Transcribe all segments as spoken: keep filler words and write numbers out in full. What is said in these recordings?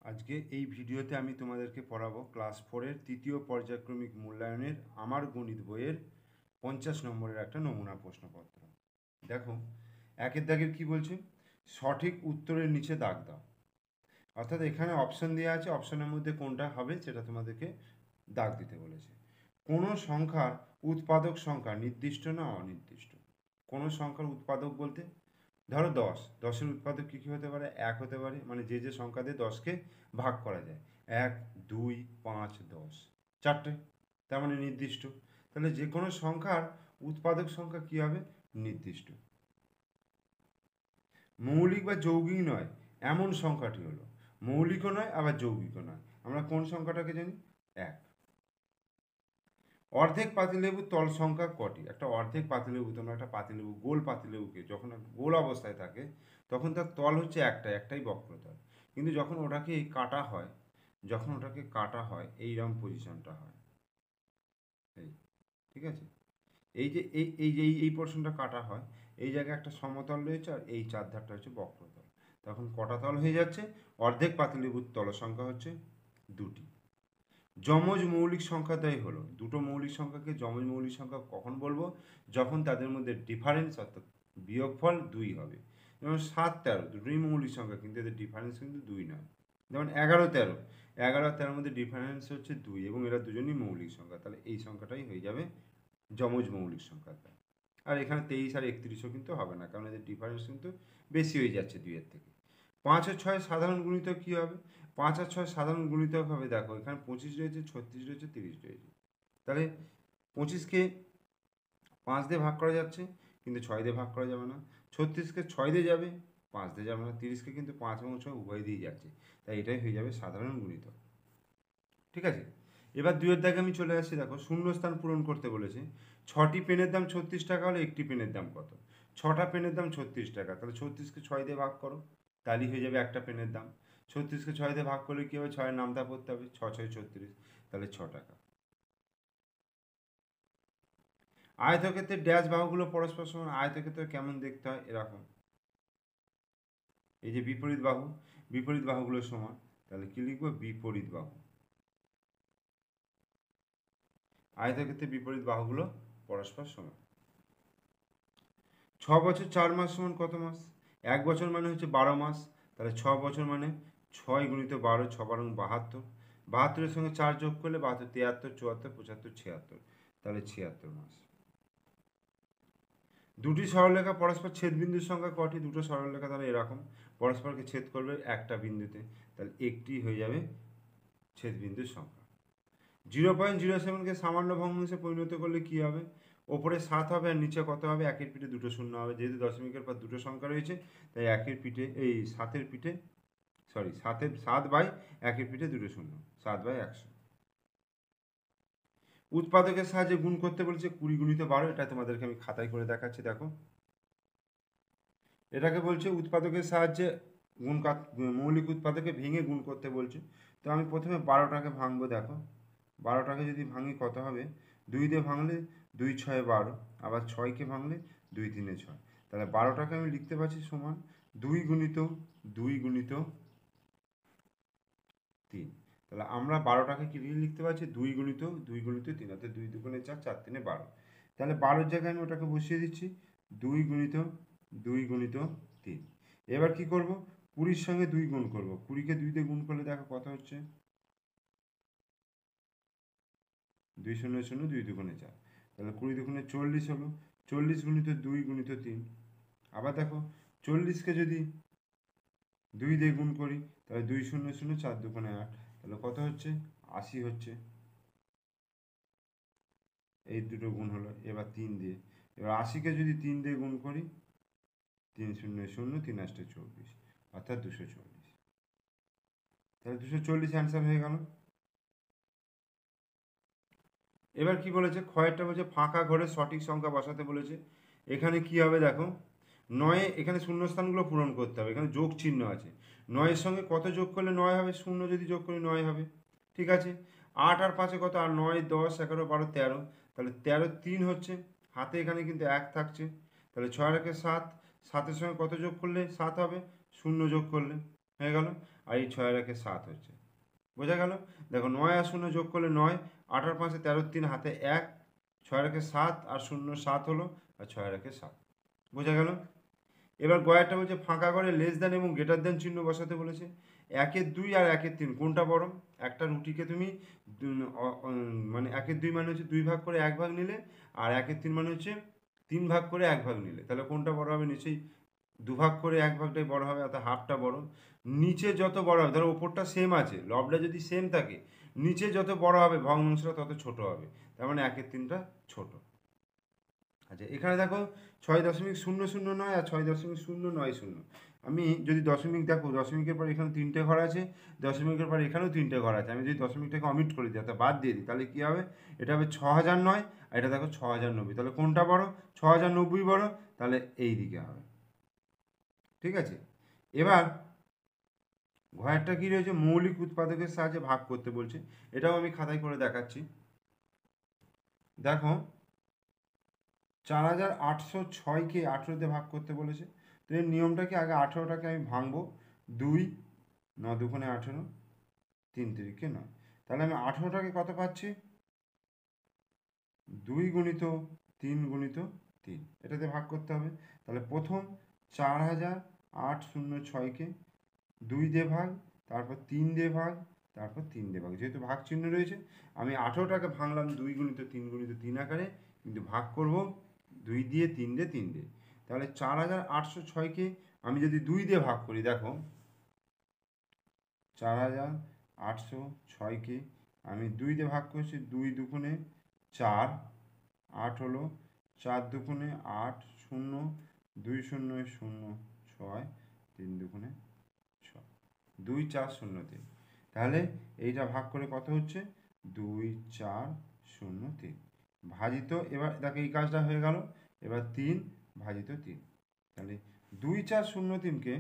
আজকে এই ভিডিওতে আমি তোমাদেরকে পড়াবো ক্লাস ফোরের তৃতীয় পর্যায়ক্রমিক মূল্যায়নের আমার গণিত বইয়ের পঞ্চাশ নম্বরের একটা নমুনা প্রশ্নপত্র। দেখো, একের দাগের কি বলছে, সঠিক উত্তরের নিচে দাগ দাও। অর্থাৎ এখানে অপশন দেওয়া আছে, অপশনের মধ্যে কোনটা হবে সেটা তোমাদেরকে দাগ দিতে বলেছে। কোনো সংখ্যার উৎপাদক সংখ্যা নির্দিষ্ট না অনির্দিষ্ট? কোনো সংখ্যার উৎপাদক বলতে ধরো দশ, দশের উৎপাদক কী কী হতে পারে? এক হতে পারে, মানে যে যে সংখ্যা দিয়ে দশকে ভাগ করা যায়, এক, দুই, পাঁচ, দশ, চারটে, তার মানে নির্দিষ্ট। তাহলে যে কোনো সংখ্যার উৎপাদক সংখ্যা কী হবে? নির্দিষ্ট। মৌলিক বা যৌগিক নয় এমন সংখ্যাটি হলো, মৌলিকও নয় আবার যৌগিকও নয়। আমরা কোন সংখ্যাটাকে জানি? এক। অর্ধেক পাতিলেবুর তল সংখ্যা কটি? একটা অর্ধেক পাতিলেবু, তোমরা একটা পাতিলেবু, গোল পাতিলেবুকে যখন গোল অবস্থায় থাকে তখন তার তল হচ্ছে একটা, একটাই বক্রতল। কিন্তু যখন ওটাকে কাটা হয়, যখন ওটাকে কাটা হয় এইরকম পজিশনটা হয়, এই, ঠিক আছে? এই যে এই এই যে এই পোর্শনটা কাটা হয়, এই জায়গায় একটা সমতল রয়েছে আর এই চারধারটা হচ্ছে বক্রতল। তখন কটা তল হয়ে যাচ্ছে? অর্ধেক পাতিলেবুর তল সংখ্যা হচ্ছে দুটি। যমজ মৌলিক সংখ্যাটাই হলো, দুটো মৌলিক সংখ্যাকে যমজ মৌলিক সংখ্যা কখন বলবো? যখন তাদের মধ্যে ডিফারেন্স অর্থাৎ বিয়োগফল দুই হবে। যেমন সাত তেরো দুটোই মৌলিক সংখ্যা, কিন্তু এদের ডিফারেন্স কিন্তু দুই নয়। যেমন এগারো তেরো, এগারো তেরোর মধ্যে ডিফারেন্স হচ্ছে দুই এবং এরা দুজনই মৌলিক সংখ্যা, তাহলে এই সংখ্যাটাই হয়ে যাবে যমজ মৌলিক সংখ্যাটা। আর এখানে তেইশ আর একত্রিশও কিন্তু হবে না, কারণ এদের ডিফারেন্স কিন্তু বেশি হয়ে যাচ্ছে দুইয়ের থেকে। পাঁচ আর ছয় সাধারণ গুণিতক কী হবে? পাঁচ আর ছয় সাধারণ গুণিতক হবে, দেখো এখানে পঁচিশ রয়েছে, ছত্রিশ রয়েছে, তিরিশ রয়েছে। তাহলে পঁচিশকে পাঁচ দিয়ে ভাগ করা যাচ্ছে, কিন্তু ছয় দিয়ে ভাগ করা যাবে না। ছত্রিশকে ছয় দিয়ে যাবে, পাঁচ দিয়ে যাবে না। তিরিশকে কিন্তু পাঁচ এবং ছয় উভয় দিয়ে যাচ্ছে, তাই এটাই হয়ে যাবে সাধারণ গুণিতক। ঠিক আছে, এবার দুইয়ের দাগে আমি চলে আসছি। দেখো, শূন্যস্থান পূরণ করতে বলেছে। ছটি পেনের দাম ছত্রিশ টাকা হলে একটি পেনের দাম কত? ছটা পেনের দাম ছত্রিশ টাকা, তাহলে ছত্রিশকে ছয় দিয়ে ভাগ করো, তাহলেই হয়ে যাবে একটা পেনের দাম। ছত্রিশকে ছয় দিয়ে ভাগ করলে কী হবে? ছয়ের নামটা পড়তে হবে, ছ ছয় ছত্রিশ, তাহলে ছ টাকা। আয়তক্ষেত্রের ড্যাশ বাহুগুলো পরস্পর সমান, আয়তক্ষেত্র কেমন দেখতে হয়? এরকম, এই যে বিপরীত বাহু, বিপরীত বাহুগুলো সমান, তাহলে কি লিখবো? বিপরীত বাহু। আয়তক্ষেত্রের বিপরীত বাহুগুলো পরস্পর সমান। ছ বছর চার মাস সমান কত মাস? এক বছর মানে হচ্ছে বারো মাস, তাহলে ছ বছর মানে ছয় গুণিত বারো, ছ বারো বাহাত্তর। বাহাত্তরের সঙ্গে চার যোগ করলে বাহাত্তর, তিয়াত্তর, চুয়াত্তর, পঁচাত্তর, ছিয়াত্তর, তাহলে ছিয়াত্তর মাস। দুটি সরলরেখা পরস্পর ছেদবিন্দুর সংখ্যা কটি? দুটো সরলরেখা তাহলে এরকম পরস্পরকে ছেদ করবে একটা বিন্দুতে, তাহলে একটি হয়ে যাবে ছেদবিন্দুর সংখ্যা। জিরো পয়েন্ট জিরো সেভেনকে সামান্য ভগ্নাংশে পরিণত করলে কী হবে? ওপরে সাত হবে আর নিচে কত হবে? একের পিঠে দুটো শূন্য হবে, যেহেতু দশমিকের পর দুটো সংখ্যা রয়েছে তাই একের পিঠে এই সাতের পিঠে সরি সাতের সাত বাই একের পিঠে দুটো শূন্য, সাত বাই একশো। উৎপাদকের সাহায্যে গুণ করতে বলছে কুড়ি গুণিত বারো, এটা তোমাদেরকে আমি খাতায় করে দেখাচ্ছি। দেখো, এটাকে বলছে উৎপাদকের সাহায্যে গুণ, মৌলিক উৎপাদকে ভেঙে গুণ করতে বলছে। তো আমি প্রথমে বারোটাকে ভাঙবো। দেখো, বারোটাকে যদি ভাঙি কত হবে? দুই দিয়ে ভাঙলে দুই ছয় বারো, আবার ছয়কে ভাঙলে দুই তিনে ছয়, তাহলে বারোটাকে আমি লিখতে পারছি সমান দুই গুণিত দুই গুণিত তিন। তাহলে আমরা বারোটাকে কি লিখতে পারছি? দুই গুণিত দুই গুণিত তিন, অর্থাৎ দুই দুগুণে চার, চার তিনে বারো। তাহলে বারোর জায়গায় আমি ওটাকে বসিয়ে দিচ্ছি দুই গুণিত দুই গুণিত তিন। এবার কি করব? কুড়ির সঙ্গে দুই গুণ করব, কুড়িকে দুই দিয়ে গুণ করলে দেখো কত হচ্ছে? দুই শূন্য শূন্য, দুই দুগুণে চার, তাহলে কুড়ি দুগুণে চল্লিশ হলো। চল্লিশ গুণিত দুই গুণিত তিন। আবার দেখো, চল্লিশকে যদি দুই দিয়ে গুণ করি তাহলে দুই শূন্য শূন্য, চার দুগুণে আট, তাহলে কত হচ্ছে? আশি হচ্ছে। এই দুটো গুণ হলো। এবার তিন দিয়ে, এবার আশিকে যদি তিন দিয়ে গুণ করি, তিন শূন্য শূন্য, তিন আষ্টে চব্বিশ, অর্থাৎ দুশো চল্লিশ। তাহলে দুশো চল্লিশ অ্যান্সার হয়ে গেল। এবার কি বলেছে? ক্ষয়েরটা বলছে ফাঁকা ঘরে সঠিক সংখ্যা বসাতে বলেছে। এখানে কি হবে? দেখো, নয়ে এখানে শূন্যস্থানগুলো পূরণ করতে হবে, এখানে যোগ চিহ্ন আছে। নয়ের সঙ্গে কত যোগ করলে নয় হবে? শূন্য যদি যোগ করি নয় হবে, ঠিক আছে। আট আর পাঁচে কত? আর নয়, দশ, এগারো, বারো, তেরো, তাহলে তেরো তিন হচ্ছে, হাতে এখানে কিন্তু এক থাকছে, তাহলে ছয় একে সাত, সাতের সঙ্গে কত যোগ করলে সাত হবে? শূন্য যোগ করলে, হয়ে গেল। আর এই ছয় আর একে সাত হচ্ছে, বোঝা গেল? দেখো নয় আর শূন্য যোগ করলে নয়, আট আর পাঁচে তেরো, তিন হাতে এক, ছয় আর একে সাত আর শূন্য সাত হলো, আর ছয় আর একে সাত, বোঝা গেল? এবার গয়ারটা বলছে ফাঁকা করে লেস দেন এবং গ্রেটার দেন চিহ্ন বসাতে বলেছে। একের দুই আর একের তিন কোনটা বড়? একটা রুটিকে তুমি দু- অ- অ- মানে একের দুই মানে হচ্ছে দুই ভাগ করে এক ভাগ নিলে, আর একের তিন মানে হচ্ছে তিন ভাগ করে এক ভাগ নিলে, তাহলে কোনটা বড় হবে? নিচেই দুভাগ করে এক ভাগটাই বড় হবে, অর্থাৎ হাফটা বড়। নিচে যত বড় হবে, ধরো ওপরটা সেম আছে, লবটা যদি সেম থাকে, নিচে যত বড় হবে ভগ্নাংশটা তত ছোট হবে, তার মানে একের তিনটা ছোট। আচ্ছা এখানে দেখো ছয় দশমিক শূন্য শূন্য নয় আর ছয় দশমিক শূন্য নয় শূন্য, আমি যদি দশমিক দেখো, দশমিকের পর এখানে তিনটে ঘর আছে, দশমিকের পর এখানেও তিনটে ঘর আছে, আমি যদি দশমিকটাকে অমিট করে দিই অর্থাৎ বাদ দিয়ে দিই, তাহলে কী হবে? এটা হবে ছ হাজার নয়, আর এটা দেখো ছ হাজার নব্বই, তাহলে কোনটা বড়? ছ হাজার নব্বই বড়, তাহলে এই দিকে হবে। ঠিক আছে, এবার ঘরেরটা কী রয়েছে? মৌলিক উৎপাদকের সাহায্যে ভাগ করতে বলছে, এটাও আমি খাতায় করে দেখাচ্ছি। দেখো চার হাজার আটশো ছয়কে আঠেরোতে ভাগ করতে বলেছে, তো এর নিয়মটা কি? আগে আঠেরোটাকে আমি ভাঙবো, দুই ন দুগুণে আঠেরো, তিন তিরিকে নয়, তাহলে আমি আঠেরোটাকে কত পাচ্ছি? দুই গুণিত তিন গুণিত তিন, এটাতে ভাগ করতে হবে। তাহলে প্রথম চার হাজার আট শূন্য ছয়কে দুই দিয়ে ভাগ, তারপর তিন দিয়ে ভাগ, তারপর তিন দিয়ে ভাগ, যেহেতু ভাগ চিহ্ন রয়েছে আমি আঠেরোটাকে ভাঙলাম দুই গুণিত তিন গুণিত তিন আকারে, কিন্তু ভাগ করব দুই দিয়ে, তিন দিয়ে, তিন দিয়ে। তাহলে চার হাজার আটশো ছয়কে আমি যদি দুই দিয়ে ভাগ করি, দেখো চার হাজার আটশো ছয়কে আমি দুই দিয়ে ভাগ করছি, দুই দুগুণে চার, আট হলো, চার দুগুণে আট, শূন্য, দুই শূন্য শূন্য ছয়, তিন দুগুণে ছয়, দুই চার শূন্য তিন, তাহলে এইটা ভাগ করে কত হচ্ছে? দুই চার শূন্য তিন ভাজিত, এবার দেখো এই কাজটা হয়ে গেল, এবার তিন ভাজিত তিন, তাহলে দুই চার শূন্য তিনকে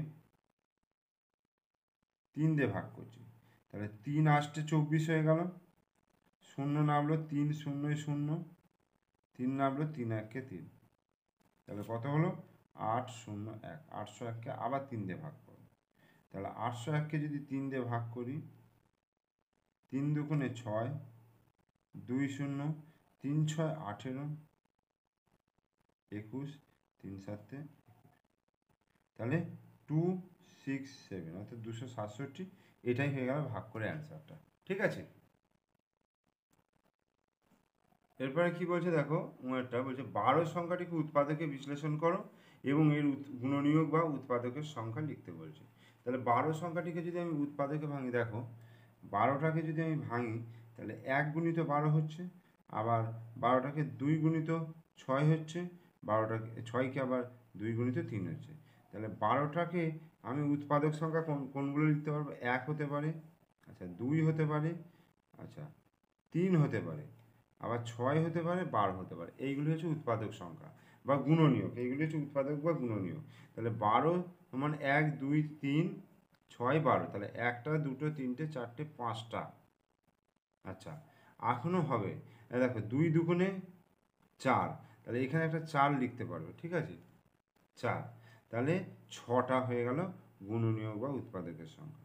তিন দিয়ে ভাগ করছি, তাহলে তিন আষ্টে চব্বিশ হয়ে গেল, শূন্য নামলো, তিন শূন্য শূন্য, তিন নামলো, তিন একে তিন, তাহলে কত হলো? আট শূন্য এক, আটশো এককে আবার তিন দিয়ে ভাগ করো, তাহলে আটশো এককে যদি তিন দিয়ে ভাগ করি, তিন দুগুণে ছয়, দুই শূন্য, তিন ছয় আঠেরো, একুশ, তিন সাতে, তাহলে টু সিক্স সেভেন অর্থাৎ দুশো সাতষট্টি, এটাই হয়ে গেল ভাগ করে অ্যান্সারটা। ঠিক আছে, এরপরে কি বলছে দেখো, একটা বলছে বারো সংখ্যাটিকে উৎপাদকে বিশ্লেষণ করো এবং এর গুণনীয়ক বা উৎপাদকের সংখ্যা লিখতে বলছে। তাহলে বারো সংখ্যাটিকে যদি আমি উৎপাদকে ভাঙি, দেখো বারোটাকে যদি আমি ভাঙি, তাহলে এক গুণিত বারো হচ্ছে, আবার বারোটাকে দুই গুণিত ছয় হচ্ছে, বারোটাকে ছয়কে আবার দুই গুণিত তিন হচ্ছে, তাহলে বারোটাকে আমি উৎপাদক সংখ্যা কোন কোনগুলো লিখতে পারবো? এক হতে পারে, আচ্ছা দুই হতে পারে, আচ্ছা তিন হতে পারে, আবার ছয় হতে পারে, বারো হতে পারে, এইগুলি হচ্ছে উৎপাদক সংখ্যা বা গুণনীয়ক, এইগুলি হচ্ছে উৎপাদক বা গুণনীয়ক। তাহলে বারো সমান এক দুই তিন ছয় বারো, তাহলে একটা দুটো তিনটে চারটে পাঁচটা, আচ্ছা এখনও হবে, দেখো দুই দুগুণে চার, তাহলে এখানে একটা চার লিখতে পারবে, ঠিক আছে চার, তাহলে ছটা হয়ে গেল গুণনীয়ক বা উৎপাদকের সংখ্যা।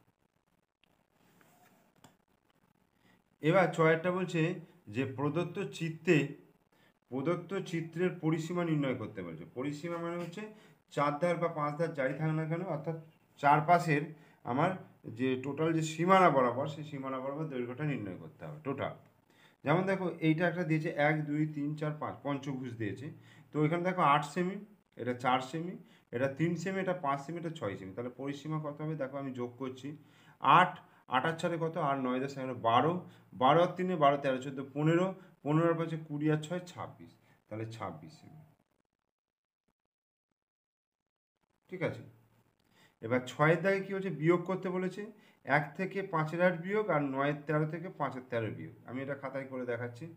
এবার ছয়টা বলছে যে প্রদত্ত চিত্রে প্রদত্ত চিত্রের পরিসীমা নির্ণয় করতে বলছে। পরিসীমা মানে হচ্ছে চার ধার বা পাঁচ ধার যাই থাক না কেন, অর্থাৎ চারপাশের আমার যে টোটাল যে সীমানা বরাবর, সেই সীমানা বরাবর দৈর্ঘ্যটা নির্ণয় করতে হবে টোটাল। যেমন দেখো এইটা একটা দিয়েছে এক দুই তিন চার পাঁচ, পঞ্চভুজ দিয়েছে, তো এখানে দেখো আট সেমি, এটা চার সেমি, এটা তিন সেমি, এটা পাঁচ সেমি, এটা ছয় সেমি, তাহলে পরিসীমা কত হবে? দেখো আমি যোগ করছি, আট, আট আর চারে কত? আর নয় দশ এগারো বারো, বারো আর তিনে বারো, তেরো চোদ্দো পনেরো, পনেরো আর পাঁচে কুড়ি আর ছয় ছাব্বিশ, তাহলে ছাব্বিশ সেমি। ঠিক আছে, এবার ছয়ের দাগে কী হচ্ছে? বিয়োগ করতে বলেছে, এক থেকে পাঁচের আট বিয়োগ, আর নয়ের তেরো থেকে পাঁচের তেরো বিয়োগ, আমি এটা খাতায় করে দেখাচ্ছি।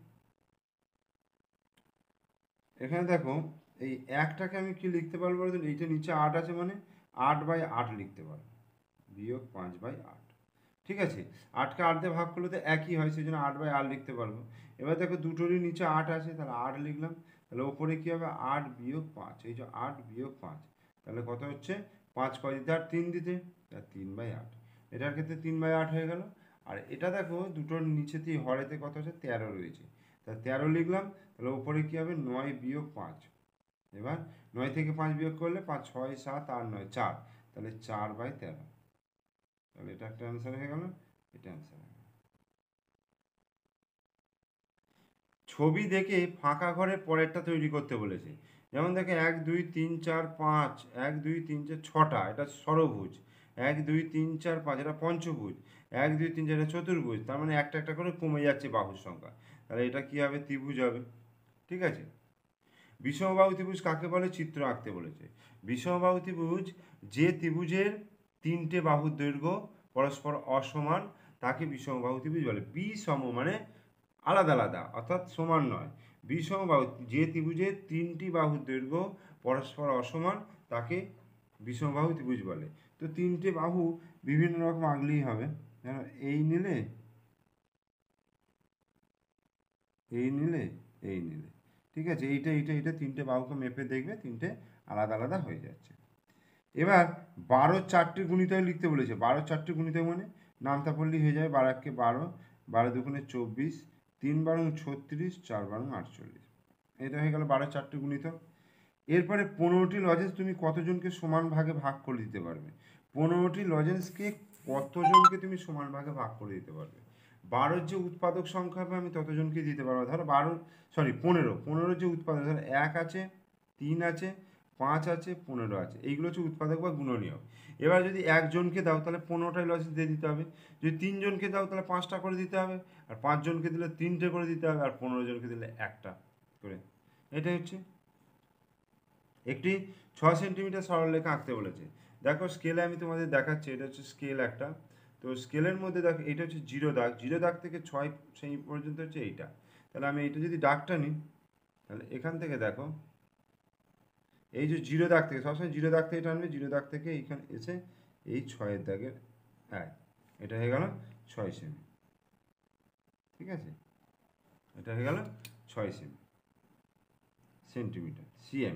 এখানে দেখো এই একটাকে আমি কি লিখতে পারবো বলতো? এইটা নিচে আট আছে মানে আট বাই আট লিখতে পারবো, বিয়োগ পাঁচ বাই আট। ঠিক আছে, আটকে আট দিয়ে ভাগ করলে তো একই হয়, সেই জন্য আট বাই আট লিখতে পারবো। এবার দেখো দুটোরই নিচে আট আছে, তাহলে আট লিখলাম, তাহলে ওপরে কী হবে? আট বিয়োগ পাঁচ, এই যে আট বিয়োগ পাঁচ, তাহলে কত হচ্ছে? পাঁচ কয় দিতে আর তিন দিতে, তার তিন বাই আট, এটার ক্ষেত্রে তিন বাই আট হয়ে গেল। আর এটা দেখো দুটোর নিচেতেই হরেতে কত আছে, তেরো রয়েছে, তা তেরো লিখলাম। তাহলে ওপরে কী হবে, নয় বিয়োগ পাঁচ। এবার নয় থেকে পাঁচ বিয়োগ করলে পাঁচ, ছয়, সাত, আট, নয়, চার, তাহলে চার বাই তেরো। তাহলে এটা একটা অ্যান্সার হয়ে গেল, এটা অ্যান্সার হয়ে গেল। ছবি দেখে ফাঁকা ঘরে পরেরটা তৈরি করতে বলেছে। যেমন দেখে এক দুই তিন চার পাঁচ, এক দুই তিন চার ছটা, এটা ষড়ভুজ। এক দুই তিন চার পাঁচ, এটা পঞ্চভুজ। এক দুই তিন চার, এটা চতুর্ভুজ। তার মানে একটা একটা করে কমে যাচ্ছে বাহুর সংখ্যা, তাহলে এটা কী হবে, ত্রিভুজ হবে। ঠিক আছে। বিষমবাহু ত্রিভুজ কাকে বলে, চিত্র আঁকতে বলেছে। বিষমবাহু ত্রিভুজ যে ত্রিভুজের তিনটে বাহুর দৈর্ঘ্য পরস্পর অসমান তাকে বিষমবাহু ত্রিভুজ বলে। বিষম মানে আলাদা আলাদা, অর্থাৎ সমান নয়। বিষমবাহু যে ত্রিভুজের তিনটি বাহুর দৈর্ঘ্য পরস্পর অসমান তাকে বিষমবাহু ত্রিভুজ বলে। তো তিনটে বাহু বিভিন্ন রকম আঁকলেই হবে, এই নিলে এই নিলে এই নিলে, ঠিক আছে, এইটা এইটা এইটা তিনটে বাহুকে মেপে দেখবে তিনটে আলাদা আলাদা হয়ে যাচ্ছে। এবার বারো চারটি গুণিতক লিখতে বলেছে। বারো চারটি গুণিতক মানে নামতা পড়লেই হয়ে যাবে। বারো এককে বারো, বারো দুগুণে চব্বিশ, তিন বারো ছত্রিশ, চার বারো আটচল্লিশ। এটা হয়ে গেল বারো চারটি গুণিতক। এরপরে পনেরোটি লজেন্স তুমি কতজনকে সমান ভাগে ভাগ করে দিতে পারবে। পনেরোটি লজেন্সকে কতজনকে তুমি সমান ভাগে ভাগ করে দিতে পারবে। বারোর যে উৎপাদক সংখ্যা হবে আমি ততজনকে দিতে পারবো। ধরো বারো, সরি পনেরো, পনেরোর যে উৎপাদক, ধরো এক আছে, তিন আছে, পাঁচ আছে, পনেরো আছে, এইগুলো হচ্ছে উৎপাদক বা গুণনীয়। এবার যদি একজনকে দাও তাহলে পনেরোটাই লজেন্স দিয়ে দিতে হবে। যদি তিনজনকে দাও তাহলে পাঁচটা করে দিতে হবে, আর পাঁচজনকে দিলে তিনটে করে দিতে হবে, আর পনেরো জনকে দিলে একটা করে। এটাই হচ্ছে। একটি ছ সেন্টিমিটার সরলরেখা আঁকতে বলেছে। দেখো স্কেলে আমি তোমাদের দেখাচ্ছি, এটা হচ্ছে স্কেল একটা। তো স্কেলের মধ্যে দেখো এটা হচ্ছে জিরো দাগ, জিরো দাগ থেকে ছয় সেই পর্যন্ত হচ্ছে এইটা। তাহলে আমি এইটা যদি দাগটা নিই, তাহলে এখান থেকে দেখো এই যে জিরো দাগ থেকে, সবসময় জিরো দাগ থেকে টানবে, জিরো দাগ থেকে এইখানে এসে এই ছয়ের দাগের এক, এটা হয়ে গেল ছয় সেমি। ঠিক আছে, এটা হয়ে গেল ছয় সেমি, সেন্টিমিটার, সিএম।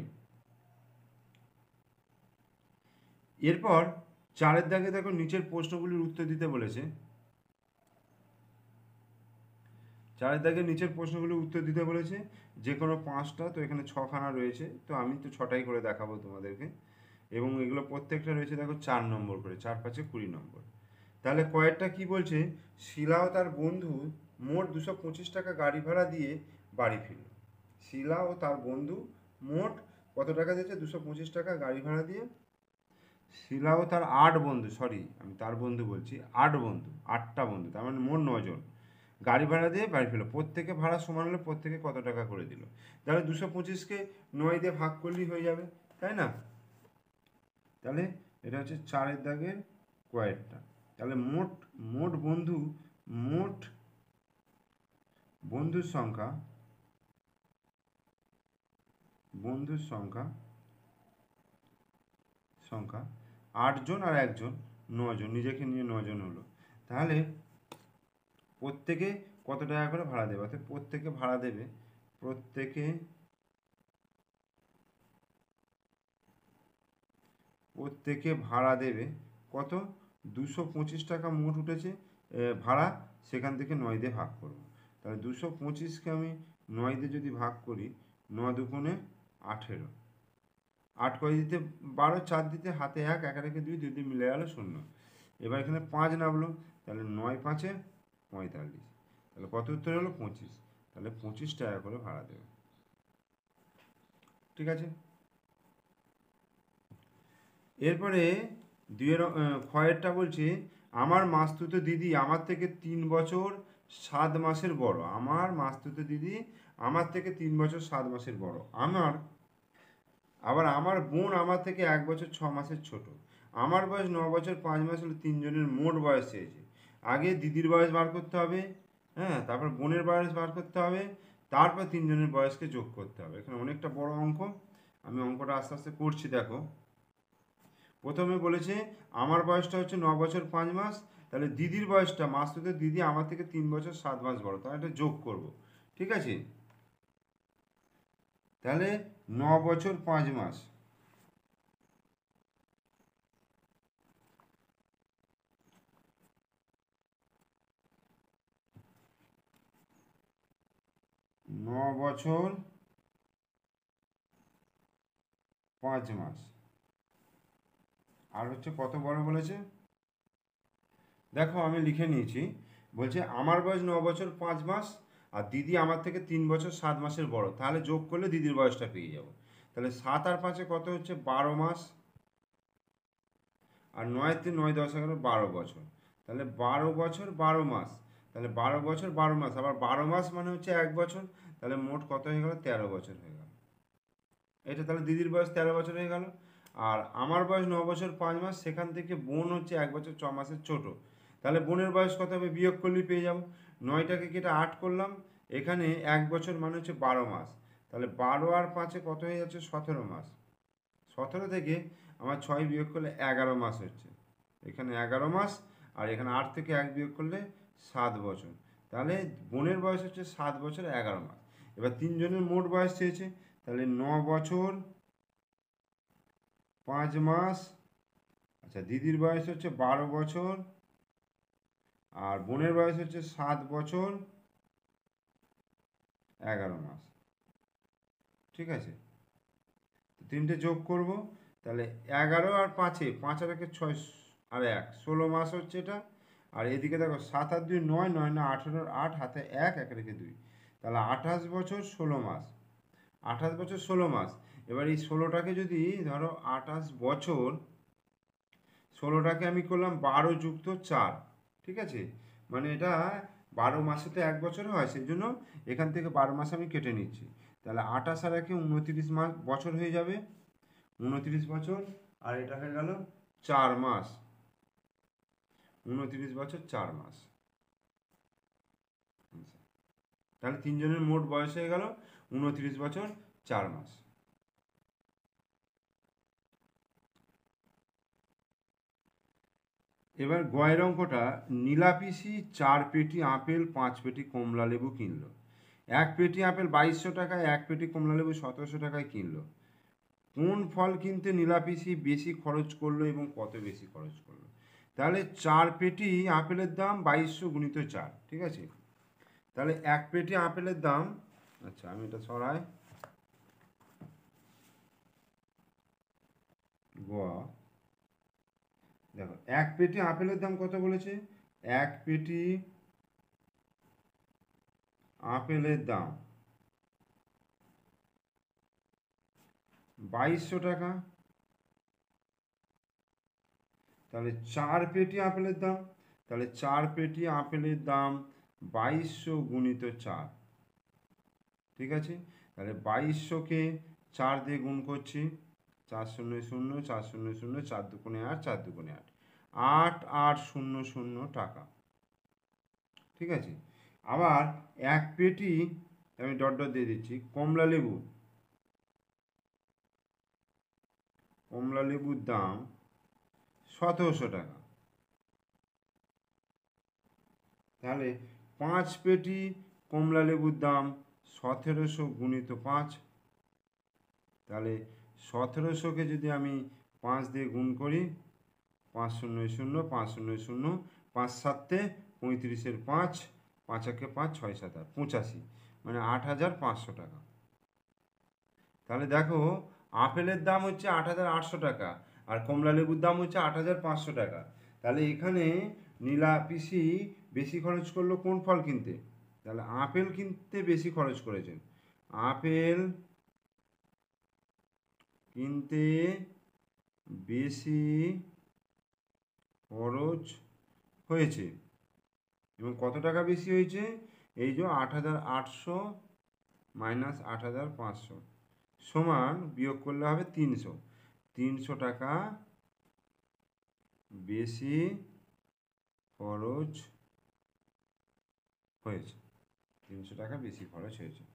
এরপর চারের দাগে দেখো নিচের প্রশ্নগুলির উত্তর দিতে বলেছে। চারের দাগে নিচের প্রশ্নগুলির উত্তর দিতে বলেছে যে কোনো পাঁচটা, তো এখানে ছখানা রয়েছে, তো আমি তো ছটাই করে দেখাবো তোমাদেরকে। এবং এগুলো প্রত্যেকটা রয়েছে দেখো চার নম্বর করে, চার পাঁচে কুড়ি নম্বর। তাহলে কয়েকটা কি বলছে, শিলা ও তার বন্ধু মোট দুশো পঁচিশ টাকা গাড়ি ভাড়া দিয়ে বাড়ি ফিরল। শিলা ও তার বন্ধু মোট কত টাকা দিয়েছে, দুশো পঁচিশ টাকা গাড়ি ভাড়া দিয়ে। শিলা ও তার আট বন্ধু, সরি আমি তার বন্ধু বলছি, আট বন্ধু, আটটা বন্ধু, তার মানে মোট নজন গাড়ি ভাড়া দিয়ে বাড়ি ফেলো। প্রত্যেকে ভাড়া সমান হলে প্রত্যেকে কত টাকা করে দিল। তাহলে দুশো পঁচিশকে নয় দিয়ে ভাগ করলেই হয়ে যাবে, তাই না। তাহলে এটা হচ্ছে চারের দাগের কয়েকটা। তাহলে মোট মোট বন্ধু, মোট বন্ধুর সংখ্যা, বন্ধুর সংখ্যা সংখ্যা আটজন আর একজন নজন, নিজেকে নিয়ে নজন হলো। তাহলে প্রত্যেকে কত টাকা করে ভাড়া দেবে, অর্থাৎ প্রত্যেকে ভাড়া দেবে, প্রত্যেকে প্রত্যেকে ভাড়া দেবে কত, দুশো পঁচিশ টাকা মোট উঠেছে ভাড়া, সেখান থেকে নয় দিয়ে ভাগ করব। তাহলে দুশো পঁচিশকে আমি নয় দিয়ে যদি ভাগ করি, ন দুগুণে আঠেরো, আট কয় দিতে বারো, চার দিতে হাতে এক, এক রেখে দুই, দুই দিয়ে মিলে গেল শূন্য। এবার এখানে পাঁচ নামলো, তাহলে নয় পাঁচে পঁয়তাল্লিশ, তাহলে কত উত্তর হলো পঁচিশ। তাহলে পঁচিশ টাকা করে ভাড়া দেবে। ঠিক আছে। এরপরে দুইয়ের ক্ষয়েরটা বলছে, আমার মাস্তুতো দিদি আমার থেকে তিন বছর সাত মাসের বড়। আমার মাস্তুতো দিদি আমার থেকে তিন বছর সাত মাসের বড়। আমার আবার আমার বোন আমার থেকে এক বছর ছ মাসের ছোট। আমার বয়স ন বছর পাঁচ মাস হলে তিনজনের মোট বয়স চেয়েছে। আগে দিদির বয়স বার করতে হবে, হ্যাঁ, তারপর বোনের বয়স বার করতে হবে, তারপর তিনজনের বয়সকে যোগ করতে হবে। এখানে অনেকটা বড় অঙ্ক, আমি অঙ্কটা আস্তে আস্তে করছি। দেখো প্রথমে বলেছে আমার বয়সটা হচ্ছে ন বছর পাঁচ মাস, তাহলে দিদির বয়সটা, মাসতুতো দিদি আমার থেকে তিন বছর সাত মাস বড়, তাহলে এটা যোগ করব। ঠিক আছে, তাহলে ন বছর পাঁচ মাস বছর পাঁচ মাস। আর হচ্ছে কত বড় বলেছে, দেখো আমি লিখে নিয়েছি। বলছে আমার বয়স ন বছর পাঁচ মাস, আর দিদি আমার থেকে তিন বছর সাত মাসের বড়, তাহলে যোগ করলে দিদির বয়সটা পেয়ে যাব। তাহলে সাত আর পাঁচে কত হচ্ছে, বারো মাস, আর নয় তিন নয় দশ এগারো বারো বছর। তাহলে বারো বছর বারো মাস, তাহলে বারো বছর বারো মাস, আবার বারো মাস মানে হচ্ছে এক বছর, তাহলে মোট কত হয়ে গেল, তেরো বছর হয়ে গেল। এটা তাহলে দিদির বয়স তেরো বছর হয়ে গেল। আর আমার বয়স ন বছর পাঁচ মাস, সেখান থেকে বোন হচ্ছে এক বছর ছ মাসের ছোট, তাহলে বোনের বয়স কত হবে, বিয়োগ করলেই পেয়ে যাব। নয়টাকে কেটে আট করলাম, এখানে এক বছর মানে হচ্ছে বারো মাস, তাহলে বারো আর পাঁচে কত হয়ে যাচ্ছে, সতেরো মাস। সতেরো থেকে আমার ছয় বিয়োগ করলে এগারো মাস হচ্ছে, এখানে এগারো মাস, আর এখানে আট থেকে এক বিয়োগ করলে সাত বছর। তাহলে বোনের বয়স হচ্ছে সাত বছর এগারো মাস। এবার তিনজনের মোট বয়স চেয়েছে, তাহলে ন বছর পাঁচ মাস, আচ্ছা দিদির বয়স হচ্ছে বারো বছর, আর বোনের বয়স হচ্ছে সাত বছর এগারো মাস। ঠিক আছে, তিনটে যোগ করব, তাহলে এগারো আর পাঁচে, পাঁচ আর একে ছয় আর এক, ষোলো মাস হচ্ছে এটা। আর এদিকে দেখো সাত আর দুই নয়, নয় না আঠেরোর আট, হাতে এক, এক রেখে দুই, তাহলে আঠাশ বছর ষোলো মাস। আঠাশ বছর ষোলো মাস। এবার এই ষোলোটাকে যদি ধরো আঠাশ বছর, ষোলোটাকে আমি করলাম বারো যুক্ত চার, ঠিক আছে, মানে এটা বারো মাসে তো এক বছর হয়, সেই জন্য এখান থেকে বারো মাস আমি কেটে নিচ্ছি। তাহলে আঠাশ আর একে উনত্রিশ মাস বছর হয়ে যাবে, উনত্রিশ বছর, আর এটা হয়ে গেল চার মাস, উনত্রিশ বছর চার মাস। তাহলে তিনজনের মোট বয়স হয়ে গেল উনত্রিশ বছর চার মাস। এবার গয়ের অঙ্কটা, নীলাপিসি চার পেটি আপেল পাঁচ পেটি কমলা লেবু কিনলো। এক পেটি আপেল বাইশশো টাকায়, এক পেটি কমলা লেবু সতেরোশো টাকায় কিনলো। কোন ফল কিনতে নীলাপিসি বেশি খরচ করলো এবং কত বেশি খরচ করলো? তাহলে চার পেটি আপেলের দাম বাইশশো গুণিত চার, ঠিক আছে। তাহলে এক পেটি আপেলের দাম, আচ্ছা আমি এটা সরাই, গোয়া, দেখো এক পেটি আপেলের দাম কত বলেছে, এক পেটি আপেলের দাম বাইশশো টাকা, তাহলে চার পেটি আপেলের দাম, তাহলে চার পেটি আপেলের দাম বাইশশো গুণিত চার, ঠিক আছে। তাহলে বাইশশোকে চার দিয়ে গুণ করছি, চার শূন্য শূন্য, চার শূন্য শূন্য, চার দুগুণে আট, চার দুগুণে আট, আট আট শূন্য শূন্য টাকা, ঠিক আছে। আবার এক পেটি, আমি ডট ডট দিয়ে দিচ্ছি, কমলা লেবু, কমলা লেবুর দাম সতেরোশো টাকা, তাহলে পাঁচ পেটি কমলা লেবুর দাম সতেরোশো গুণিত পাঁচ, তাহলে সতেরোশোকে যদি আমি পাঁচ দিয়ে গুণ করি, পাঁচ শূন্য শূন্য, পাঁচ শূন্য শূন্য, পাঁচ সাতে পঁয়ত্রিশের পাঁচ, পাঁচ একে পাঁচ, ছয় সাত আট, পঁচাশি, মানে আট হাজার পাঁচশো টাকা। তাহলে দেখো আপেলের দাম হচ্ছে আট হাজার আটশো টাকা, আর কমলা লেবুর দাম হচ্ছে আট হাজার পাঁচশো টাকা। তাহলে এখানে নীলা পিসি বেশি খরচ করলো কোন ফল কিনতে, তাহলে আপেল কিনতে বেশি খরচ করেছেন, আপেল কিনতে বেশি খরচ হয়েছে। এবং কত টাকা বেশি হয়েছে, এই যে আট হাজার আটশো মাইনাস আট হাজার পাঁচশো সমান, বিয়োগ করলে হবে তিনশো, তিনশো টাকা বেশি খরচ হয়েছে, তিনশো টাকা বেশি খরচ হয়েছে।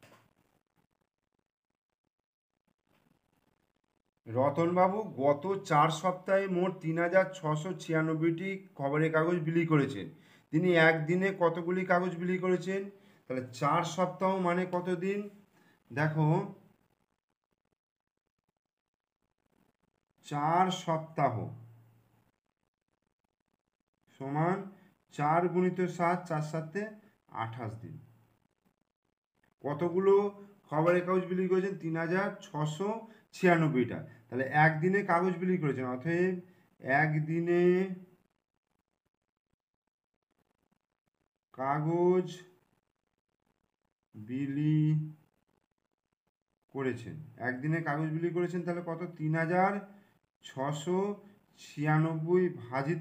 রতনবাবু গত চার সপ্তাহে মোট তিন হাজার ছশো ছিয়ানব্বইটি খবরের কাগজ বিলি করেছেন। তিনি একদিনে কতগুলি কাগজ বিলি করেছেন? তাহলে চার সপ্তাহ মানে কত দিন, দেখো চার সপ্তাহ সমান চার গুণিত সাত, চার সাতে আঠাশ দিন। কতগুলো খবরের কাগজ বিলি করেছেন তিন হাজার ছশো ছিয়ানব্বইটা। তাহলে একদিনে কাগজ বিলি করেছেন, অতএব একদিনে কাগজ বিলি করেছেন, একদিনে কাগজ বিলি করেছেন তাহলে কত, তিন হাজার ছশো ছিয়ানব্বই ভাজিত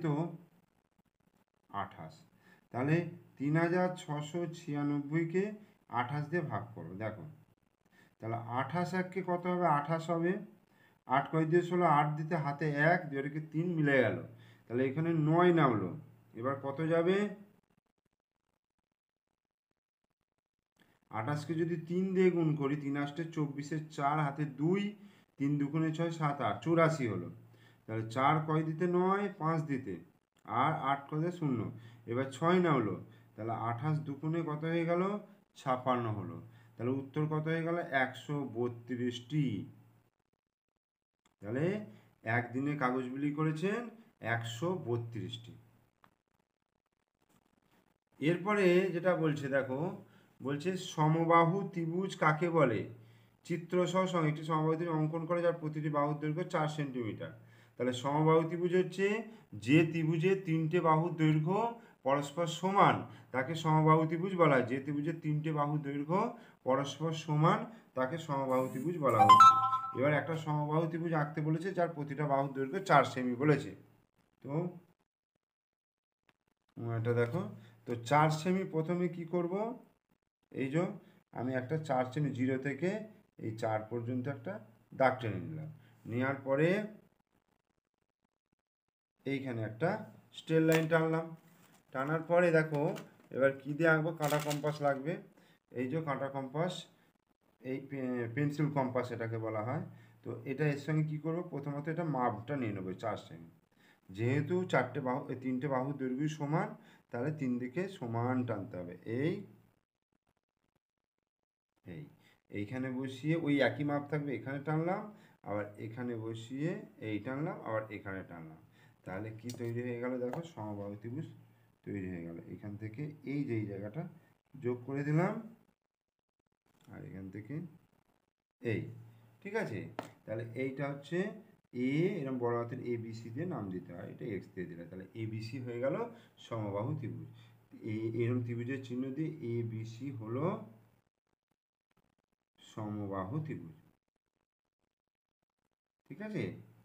আঠাশ। তাহলে তিন হাজার ছশো ছিয়ানব্বইকে আঠাশ দিয়ে ভাগ করো, দেখো তাহলে আঠাশ এককে কত হবে, আঠাশ হবে, আট কয় দিয়ে ষোলো, আট দিতে হাতে এক, দুইকে তিন মিলে গেল, তাহলে এখানে নয় নামলো। এবার কত যাবে, আঠাশকে যদি তিন দিয়ে গুণ করি, তিন আষ্টে চব্বিশের চার, হাতে দুই, তিন দুগুণে ছয়, সাত আট, চুরাশি হলো। তাহলে চার কয় দিতে নয়, পাঁচ দিতে, আর আট কয় শূন্য, এবার ছয় নামলো, তাহলে আঠাশ দুগুণে কত হয়ে গেল, ছাপান্ন হলো। তাহলে উত্তর কত হয়ে গেল, একশো বত্রিশটি। তাহলে একদিনে কাগজ বিলি করেছেন একশো বত্রিশটি। এরপরে যেটা বলছে দেখো, বলছে সমবাহু ত্রিভুজ কাকে বলে, চিত্রসহ সঙ্গে একটি সমবাহু ত্রিভুজ অঙ্কন করে যার প্রতিটি বাহুর দৈর্ঘ্য চার সেন্টিমিটার। তাহলে সমবাহু ত্রিভুজ হচ্ছে যে ত্রিভুজের তিনটে বাহুর দৈর্ঘ্য পরস্পর সমান তাকে সমবাহু ত্রিভুজ বলা হয়। যে ত্রিভুজের তিনটে বাহুর দৈর্ঘ্য পরস্পর সমান তাকে সমবাহু ত্রিভুজ বলা হচ্ছে। এবার একটা সমবাহু ত্রিভুজ আঁকতে বলেছে যার প্রতিটা বাহুর দৈর্ঘ্য চার সেমি বলেছে। তো এটা দেখো, তো চার সেমি প্রথমে কি করব, এই যে আমি একটা চার সেমি জিরো থেকে এই চার পর্যন্ত একটা দাগ টেনে নিলাম, নেওয়ার পরে এইখানে একটা স্ট্রেট লাইন টানলাম, টানার পরে দেখো এবার কী দিয়ে আঁকবো, কাঁটা কম্পাস লাগবে। এই যে কাঁটা কম্পাস, এই পেন্সিল কম্পাস এটাকে বলা হয়। তো এটা এর সঙ্গে কী করবো, প্রথমত এটা মাপটা নিয়ে নেবো চার সেমি, যেহেতু চারটে বাহু তিনটে বাহু দৈর্ঘ্য সমান, তাহলে তিন দিকে সমান টানতে হবে। এই এই এইখানে বসিয়ে ওই একই মাপ থাকবে, এখানে টানলাম, আবার এখানে বসিয়ে এই টানলাম, আবার এখানে টানলাম, তাহলে কি তৈরি হয়ে গেল, দেখো সমবাহু ত্রিভুজ তৈরি হয়ে গেল। এখান থেকে এই যে এই জায়গাটা যোগ করে দিলাম, আর এখান থেকে এই, ঠিক আছে। তাহলে এইটা হচ্ছে এ, এরকম বড় হাতের এ বি সি দিয়ে নাম দিতে হয়, এটা এক্স দিয়ে দিলে, তাহলে এ বি সি হয়ে গেল সমবাহু ত্রিভুজ। এই এরকম ত্রিভুজের চিহ্ন দিয়ে এ বি সি হলো সমবাহু ত্রিভুজ, ঠিক আছে,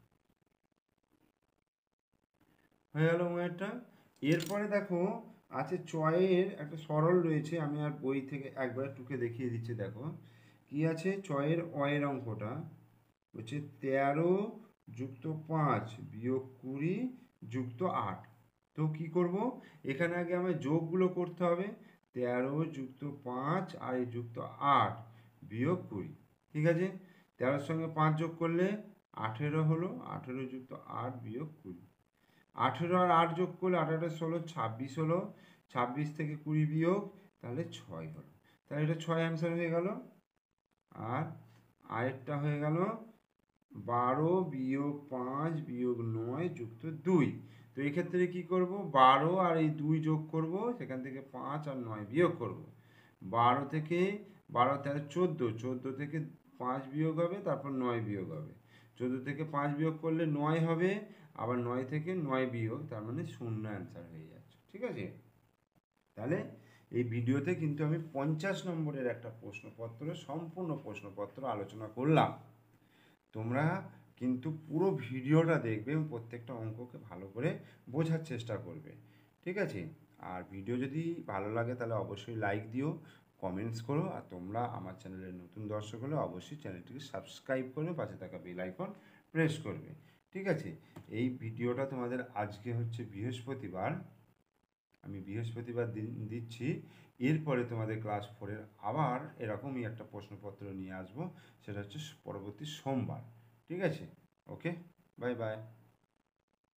হয়ে গেল একটা। এরপরে দেখো আছে চয়ের একটা সরল রয়েছে, আমি আর বই থেকে একবার টুকে দেখিয়ে দিচ্ছি। দেখো কি আছে, চয়ের অয়ের অঙ্কটা হচ্ছে তেরো যুক্ত পাঁচ বিয়োগ কুড়ি যুক্ত আট। তো কি করব, এখানে আগে আমার যোগগুলো করতে হবে, তেরো যুক্ত পাঁচ আর এই যুক্ত আট বিয়োগ কুড়ি, ঠিক আছে। তেরোর সঙ্গে পাঁচ যোগ করলে আঠেরো হলো, আঠেরো যুক্ত আট বিয়োগ কুড়ি, আঠেরো আর আট যোগ করলে আঠারো ষোলো ছাব্বিশ হলো, ছাব্বিশ থেকে কুড়ি বিয়োগ, তাহলে ছয় হলো, তাহলে এটা ছয় অ্যান্সার হয়ে গেল। আর আরেকটা হয়ে গেল বারো বিয়োগ পাঁচ বিয়োগ নয় যুক্ত দুই। তো এক্ষেত্রে কি করব, বারো আর এই দুই যোগ করব, সেখান থেকে পাঁচ আর নয় বিয়োগ করব, বারো থেকে বারো তেরো চোদ্দো, চোদ্দো থেকে পাঁচ বিয়োগ হবে, তারপর নয় বিয়োগ হবে, চোদ্দো থেকে পাঁচ বিয়োগ করলে নয় হবে, আবার নয় থেকে নয় বিয়োগ, তার মানে শূন্য অ্যান্সার হয়ে যাচ্ছে, ঠিক আছে। তাহলে এই ভিডিওতে কিন্তু আমি পঞ্চাশ নম্বরের একটা প্রশ্নপত্র, সম্পূর্ণ প্রশ্নপত্র আলোচনা করলাম। তোমরা কিন্তু পুরো ভিডিওটা দেখবে এবং প্রত্যেকটা অঙ্ককে ভালো করে বোঝার চেষ্টা করবে, ঠিক আছে। আর ভিডিও যদি ভালো লাগে তাহলে অবশ্যই লাইক দিও, কমেন্টস করো, আর তোমরা আমার চ্যানেলের নতুন দর্শক হলে অবশ্যই চ্যানেলটিকে সাবস্ক্রাইব করবে, পাশে থাকা বেল আইকন প্রেস করবে, ঠিক আছে। এই ভিডিওটা তোমাদের আজকে হচ্ছে বৃহস্পতিবার, আমি বৃহস্পতিবার দিন দিচ্ছি। এরপরে তোমাদের ক্লাস ফোরের আবার এরকমই একটা প্রশ্নপত্র নিয়ে আসবো, সেটা হচ্ছে পরবর্তী সোমবার, ঠিক আছে। Okay, bye by.